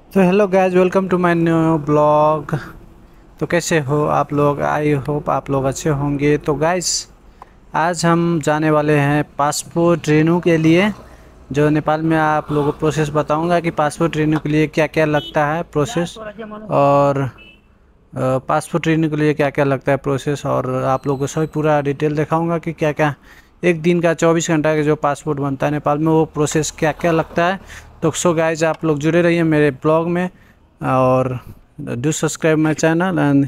तो hello guys, welcome to my new blog. तो कैसे हो आप लोग? आई होप आप लोग अच्छे होंगे। तो गाइस, आज हम जाने वाले हैं पासपोर्ट रिन्यू के लिए। जो नेपाल में आप लोगों को प्रोसेस बताऊंगा कि पासपोर्ट रिन्यू के लिए क्या क्या लगता है प्रोसेस, और पासपोर्ट रिन्यू के लिए क्या क्या लगता है प्रोसेस, और आप लोगों को सभी पूरा डिटेल दिखाऊंगा कि क्या क्या एक दिन का 24 घंटा का जो पासपोर्ट बनता है नेपाल में, वो प्रोसेस क्या क्या लगता है। तो सो गाइज, आप लोग जुड़े रहिए मेरे ब्लॉग में, और do subscribe my channel and.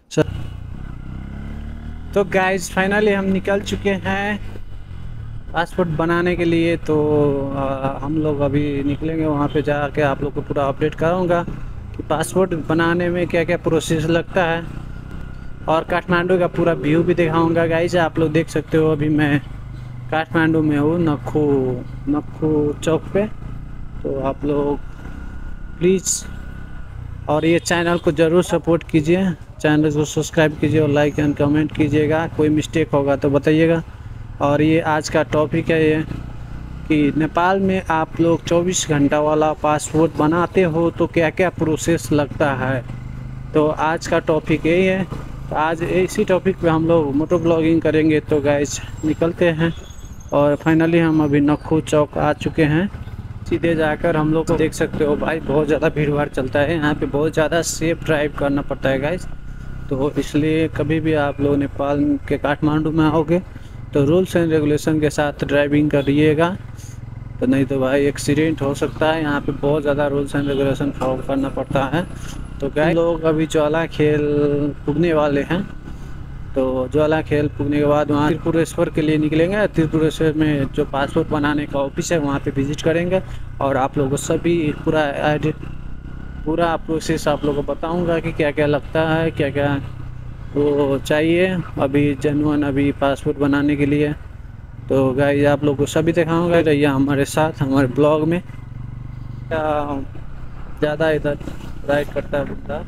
तो गाइज, फाइनली हम निकल चुके हैं पासपोर्ट बनाने के लिए। तो हम लोग अभी निकलेंगे, वहाँ पे जाके आप लोग को पूरा अपडेट करूँगा कि पासपोर्ट बनाने में क्या क्या प्रोसेस लगता है, और काठमांडू का पूरा व्यू भी दिखाऊंगा गाइज। आप लोग देख सकते हो अभी मैं काठमांडू में हूँ, नक्खू नक्खू चौक पे। तो आप लोग प्लीज़, और ये चैनल को ज़रूर सपोर्ट कीजिए, चैनल को सब्सक्राइब कीजिए और लाइक एंड कमेंट कीजिएगा। कोई मिस्टेक होगा तो बताइएगा। और ये आज का टॉपिक है ये कि नेपाल में आप लोग 24 घंटा वाला पासपोर्ट बनाते हो तो क्या क्या प्रोसेस लगता है। तो आज का टॉपिक यही है। तो आज इसी टॉपिक पे हम लोग मोटो ब्लॉगिंग करेंगे। तो गाइस, निकलते हैं। और फाइनली हम अभी नक्खू चौक आ चुके हैं। सीधे जाकर हम लोग को देख सकते हो भाई, बहुत ज़्यादा भीड़ भाड़ चलता है यहाँ पे, बहुत ज़्यादा सेफ ड्राइव करना पड़ता है गाइस। तो इसलिए कभी भी आप लोग नेपाल के काठमांडू में आओगे तो रूल्स एंड रेगुलेशन के साथ ड्राइविंग करिएगा, तो नहीं तो भाई एक्सीडेंट हो सकता है। यहाँ पे बहुत ज़्यादा रूल्स एंड रेगुलेशन फॉलो करना पड़ता है। तो गाइस, लोग अभी ज्वाला खेल पुगने वाले हैं। तो ज्वाला खेल पुगने के बाद वहाँ त्रिपुरेश्वर के लिए निकलेंगे। त्रिपुरेश्वर में जो पासपोर्ट बनाने का ऑफिस है वहाँ पे विजिट करेंगे, और आप लोगों को सभी पूरा प्रोसेस आप लोगों को बताऊंगा कि क्या क्या लगता है, क्या क्या वो चाहिए अभी जेन्युइन अभी पासपोर्ट बनाने के लिए। तो गाइस, आप लोगों को सभी दिखाऊंगा, रहिए हमारे साथ हमारे ब्लॉग में। ज़्यादा इधर राइड करता है बंदा।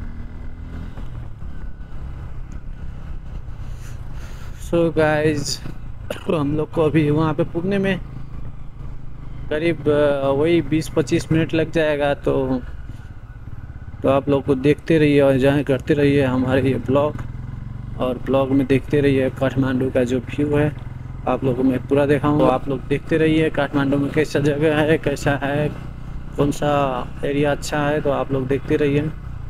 सो गाइस, हम लोग को अभी वहाँ पे पुगने में करीब वही 20-25 मिनट लग जाएगा। तो आप लोग को देखते रहिए और जहाँ करते रहिए हमारे ये ब्लॉग, और ब्लॉग में देखते रहिए काठमांडू का जो व्यू है आप लोगों को मैं पूरा दिखाऊंगा। आप लोग देखते रहिए काठमांडू में कैसा जगह है, कैसा है, कौन सा एरिया अच्छा है, तो आप लोग देखते रहिए।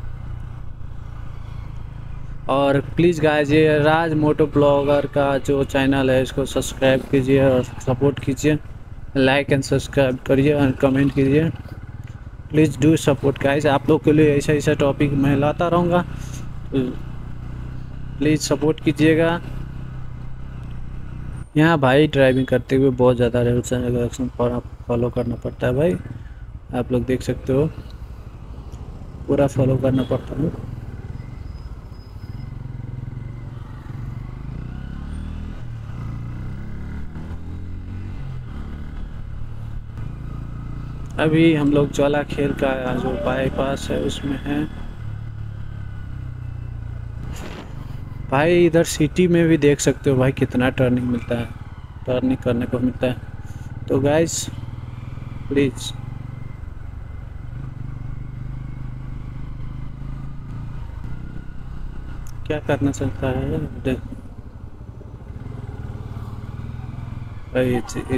और प्लीज़ गाइस, ये राज मोटो ब्लॉगर का जो चैनल है इसको सब्सक्राइब कीजिए और सपोर्ट कीजिए, लाइक एंड सब्सक्राइब करिए और कमेंट कीजिए। प्लीज़ डू सपोर्ट गाइस, आप लोग के लिए ऐसा ऐसा टॉपिक मैं लाता रहूँगा, प्लीज़ सपोर्ट कीजिएगा। यहाँ भाई ड्राइविंग करते हुए बहुत ज़्यादा रूल्स एंड रेगुलेशन फॉलो करना पड़ता है भाई। आप लोग देख सकते हो पूरा फॉलो करना पड़ता है। अभी हम लोग ज्वाला खेल का जो बाईपास है उसमें हैं भाई। इधर सिटी में भी देख सकते हो भाई कितना टर्निंग मिलता है, टर्निंग करने को मिलता है। तो गाइस प्लीज़, क्या करना चाहता है देख भाई।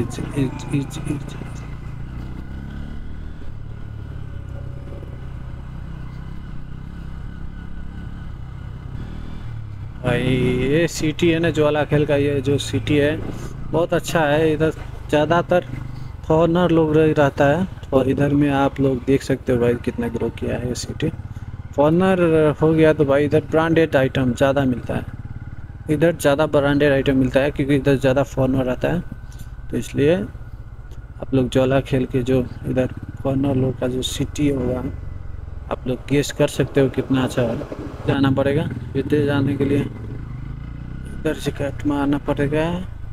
भाई ये सिटी है ना ज्वाला खेल का, ये जो सिटी है बहुत अच्छा है। इधर ज़्यादातर फॉरेनर लोग रहता है, और इधर में आप लोग देख सकते हो भाई कितना ग्रो किया है ये सिटी। फॉरेनर हो गया तो भाई इधर ब्रांडेड आइटम ज़्यादा मिलता है, इधर ज़्यादा ब्रांडेड आइटम मिलता है क्योंकि इधर ज़्यादा फॉरेनर रहता है। तो इसलिए आप लोग ज्वाला खेल के जो इधर फॉरेनर लोग का जो सिटी होगा, आप लोग गेस कर सकते हो कितना अच्छा है। जाना पड़ेगा इधर, जाने के लिए इधर से कट मारना पड़ेगा।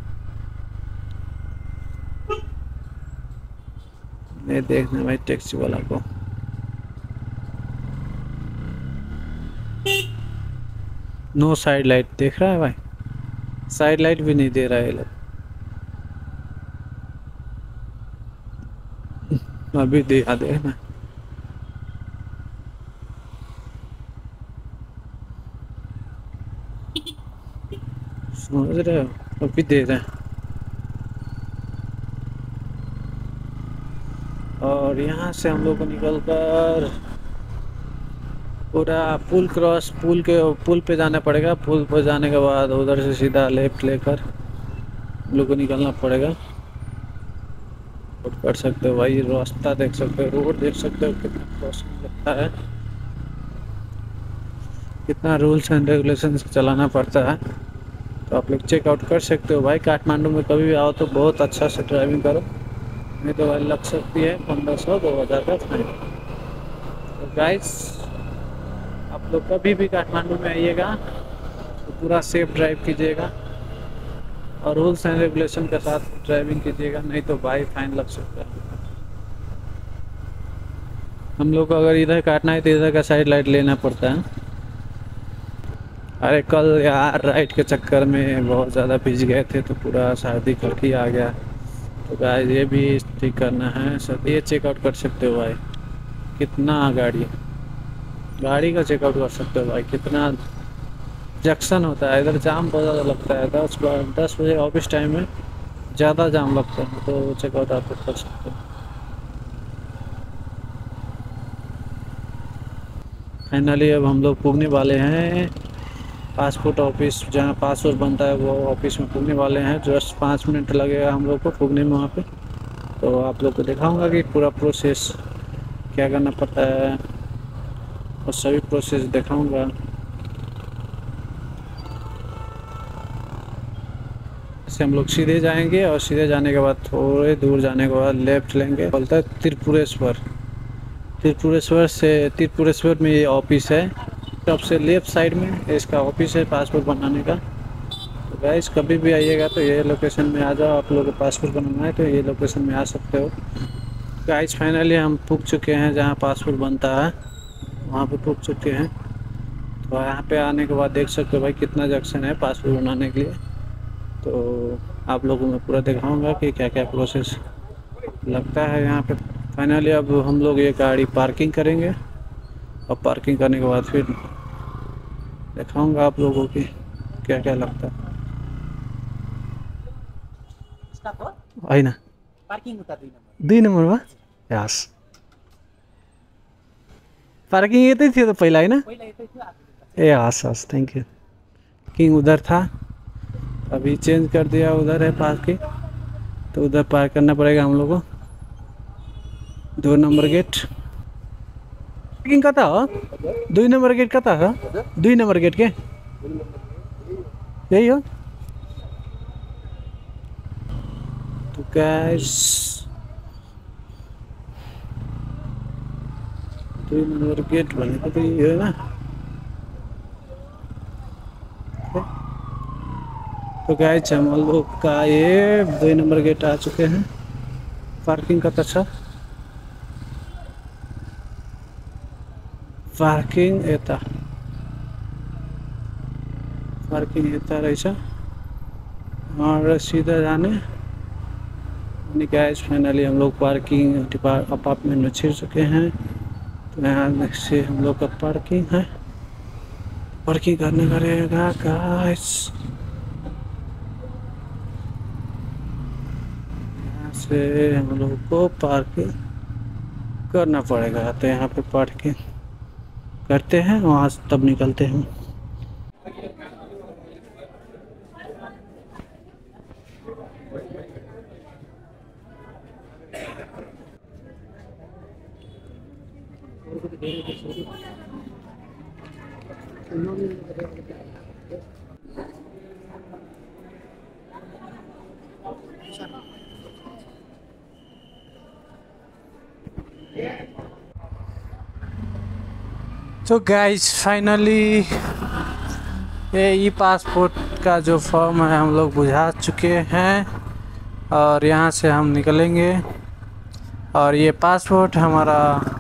ये देखना भाई टैक्सी वाला को, नो साइड लाइट देख रहा है भाई, साइड लाइट भी नहीं दे रहा है ये लोग। अभी दिखा देना। समझ रहे हो, अभी दे रहे हैं। और यहाँ से हम लोग को निकल कर पूरा पुल पे जाना पड़ेगा। पुल पे जाने के बाद उधर से सीधा लेफ्ट लेकर हम लोग को निकलना पड़ेगा। और कर सकते हो भाई, रास्ता देख सकते हो, रोड देख सकते हो, कितना क्रॉसिंग लगता है, कितना रूल्स एंड रेगुलेशन से चलाना पड़ता है। तो आप लोग चेकआउट कर सकते हो भाई। काठमांडू में कभी भी आओ तो बहुत अच्छा से ड्राइविंग करो, नहीं तो भाई लग सकती है 1500-2000 का फाइन। तो गाइस, आप लोग कभी भी काठमांडू में आइएगा तो पूरा सेफ ड्राइव कीजिएगा और रूल्स एंड रेगुलेशन के साथ ड्राइविंग कीजिएगा, नहीं तो भाई फाइन लग सकता है। हम लोग को अगर इधर काटना है तो इधर का साइड लाइट लेना पड़ता है। अरे कल यार राइट के चक्कर में बहुत ज़्यादा भीग गए थे तो पूरा सर्दी करके आ गया। तो गाइस ये भी ठीक करना है सर, ये चेकआउट कर सकते हो भाई कितना गाड़ी का चेकआउट कर सकते हो भाई, कितना जंक्शन होता है इधर, जाम बहुत ज़्यादा लगता है। 10 बजे ऑफिस टाइम में ज़्यादा जाम लगता है, तो चेकआउट आप कर सकते हो। फाइनली अब हम लोग पुगने वाले हैं पासपोर्ट ऑफिस, जहाँ पासपोर्ट बनता है वो ऑफिस में पुगने वाले हैं। जस्ट 5 मिनट लगेगा हम लोग को पुगने में वहाँ पे। तो आप लोग को दिखाऊंगा कि पूरा प्रोसेस क्या करना पड़ता है और सभी प्रोसेस दिखाऊंगा। से हम लोग सीधे जाएंगे और सीधे जाने के बाद थोड़े दूर जाने के बाद लेफ्ट लेंगे, बोलता है त्रिपुरेश्वर में ये ऑफिस है। सबसे लेफ्ट साइड में इसका ऑफिस है पासपोर्ट बनाने का। तो गाइस कभी भी आइएगा तो ये लोकेशन में आ जाओ, आप लोगों को पासपोर्ट बनाना है तो ये लोकेशन में आ सकते हो। गाइस फाइनली हम पुग चुके हैं जहाँ पासपोर्ट बनता है, वहाँ पे पुग चुके हैं। तो यहाँ पे आने के बाद देख सकते हो भाई कितना जंक्शन है पासपोर्ट बनाने के लिए। तो आप लोगों को मैं पूरा दिखाऊंगा कि क्या क्या प्रोसेस लगता है यहाँ पे। फाइनली अब हम लोग ये गाड़ी पार्किंग करेंगे और पार्किंग करने के बाद फिर दिखाऊंगा आप लोगों की क्या क्या लगता है। आई ना पार्किंग होता 2 नंबर बा यस पार्किंग ये थी तो पहला है ना। ए हस थैंक यू। किंग उधर था, अभी चेंज कर दिया, उधर है पार्किंग, तो उधर पार्क करना पड़ेगा हम लोग को। 2 नंबर गेट पार्किंग कता हो, 2 नंबर गेट कता हो, 2 नंबर गेट के यही हो। तो गाइस 2 नंबर गेट भनेको त यो है ना। तो गाइस हम लोग का ये 2 नंबर गेट आ चुके हैं। पार्किंग कता छ, पार्किंग यता रहेछ और सीधा जाने। गाइस फाइनली हम लोग पार्किंग अपार्टमेंट में छिड़ चुके हैं। तो यहाँ से हम लोग का पार्किंग है, पार्किंग करने का रहेगा गाइस। यहाँ से हम लोग को पार्किंग करना पड़ेगा, तो यहाँ पे पार्किंग करते हैं, वहाँ से तब निकलते हैं। तो गाइस फाइनली ये ई पासपोर्ट का जो फॉर्म है हम लोग बुझा चुके हैं और यहाँ से हम निकलेंगे। और ये पासपोर्ट हमारा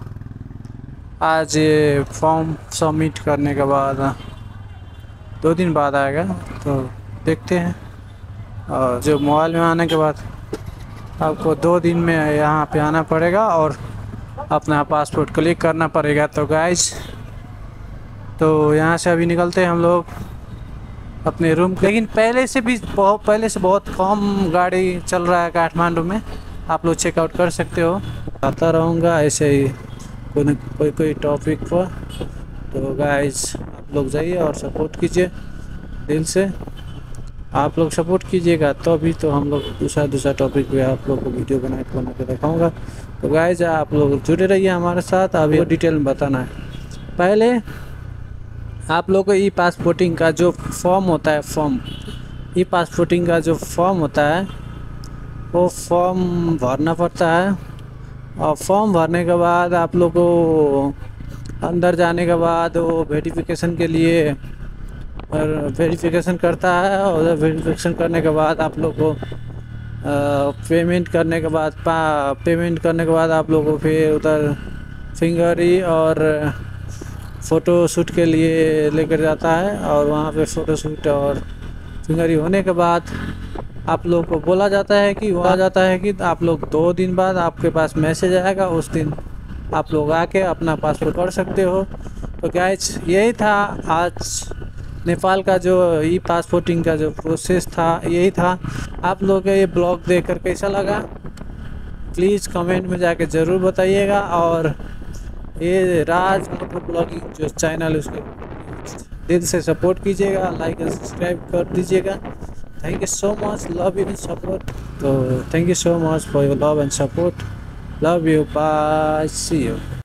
आज ये फॉर्म सबमिट करने के बाद 2 दिन बाद आएगा, तो देखते हैं। और जो मोबाइल में आने के बाद आपको 2 दिन में यहाँ पे आना पड़ेगा और अपना पासपोर्ट क्लिक करना पड़ेगा। तो गाइस तो यहाँ से अभी निकलते हैं हम लोग अपने रूम, लेकिन पहले से बहुत कम गाड़ी चल रहा है काठमांडू में, आप लोग चेकआउट कर सकते हो। आता रहूँगा ऐसे ही कोई टॉपिक पर। तो गाइस आप लोग जाइए और सपोर्ट कीजिए दिल से, आप लोग सपोर्ट कीजिएगा तो अभी तो हम लोग दूसरा टॉपिक पे आप लोग को वीडियो बना के दिखाऊंगा। तो गाइस आप लोग जुड़े रहिए हमारे साथ। अभी डिटेल में बताना है, पहले आप लोग को ई पासपोर्टिंग का जो फॉर्म होता है, ई पासपोर्टिंग का जो फॉर्म होता है वो फॉर्म भरना पड़ता है। और फॉर्म भरने के बाद आप लोग को अंदर जाने के बाद वो वेरिफिकेशन के लिए वेरिफिकेशन करता है, और वेरिफिकेशन करने के बाद आप लोग को पेमेंट करने के बाद आप लोग को फिर उधर फिंगरी और फ़ोटो शूट के लिए लेकर जाता है। और वहाँ पे फ़ोटो शूट और फिंगरी होने के बाद आप लोग को बोला जाता है कि आप लोग 2 दिन बाद आपके पास मैसेज आएगा, उस दिन आप लोग आके अपना पासपोर्ट कर सकते हो। तो गाइस यही था आज नेपाल का जो ई पासपोर्टिंग का जो प्रोसेस था, यही था। आप लोग का ये ब्लॉग देखकर कैसा लगा प्लीज़ कमेंट में जाके ज़रूर बताइएगा। और ये राज मोटर ब्लॉगिंग जो चैनल है उसको दिल से सपोर्ट कीजिएगा, लाइक और सब्सक्राइब कर दीजिएगा। Thank you so much, love you and support. तो thank you so much for your love and support, love you, bye, see you.